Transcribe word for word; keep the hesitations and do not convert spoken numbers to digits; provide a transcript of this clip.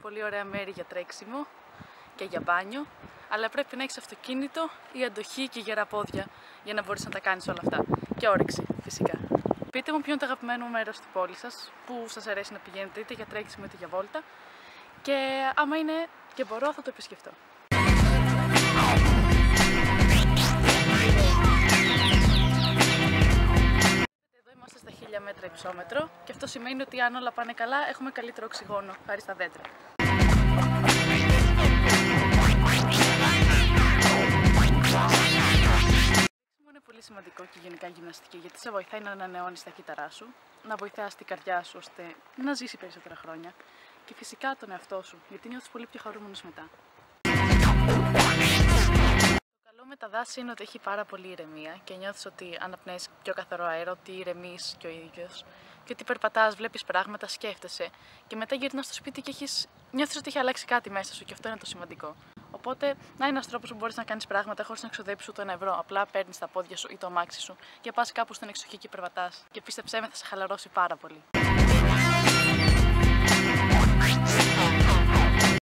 πολύ ωραία μέρη για τρέξιμο και για μπάνιο, αλλά πρέπει να έχεις αυτοκίνητο ή αντοχή και γερά πόδια για να μπορείς να τα κάνεις όλα αυτά. Και όρεξη, φυσικά. Πείτε μου ποιο είναι το αγαπημένο μέρος στην πόλη σας, που σας αρέσει να πηγαίνετε είτε για τρέξιμο είτε για βόλτα, και άμα είναι και μπορώ θα το επισκεφτώ. Εδώ είμαστε στα χίλια μέτρα υψόμετρο και αυτό σημαίνει ότι αν όλα πάνε καλά έχουμε καλύτερο οξυγόνο χάρη στα δέντρα. Είναι πολύ σημαντικό και γενικά γυμναστική, γιατί σε βοηθάει να ανανεώνεις τα κύτταρά σου, να βοηθάς την καρδιά σου ώστε να ζήσει περισσότερα χρόνια και φυσικά τον εαυτό σου, γιατί νιώθεις πολύ πιο χαρούμενος μετά. Το καλό με τα δάση είναι ότι έχει πάρα πολύ ηρεμία και νιώθεις ότι αναπνέεις πιο καθαρό αέρα, ότι ηρεμείς και ο ίδιος και ότι περπατάς, βλέπεις πράγματα, σκέφτεσαι και μετά γυρνάς στο σπίτι και έχεις... νιώθεις ότι έχει αλλάξει κάτι μέσα σου και αυτό είναι το σημαντικό. Οπότε, να είναι ένας τρόπος που μπορείς να κάνεις πράγματα χωρίς να ξοδέψεις ούτε ένα ευρώ. Απλά παίρνεις τα πόδια σου ή το αμάξι σου και πας κάπου στην εξοχή και περπατάς. Και πίστεψέ με, θα σε χαλαρώσει πάρα πολύ.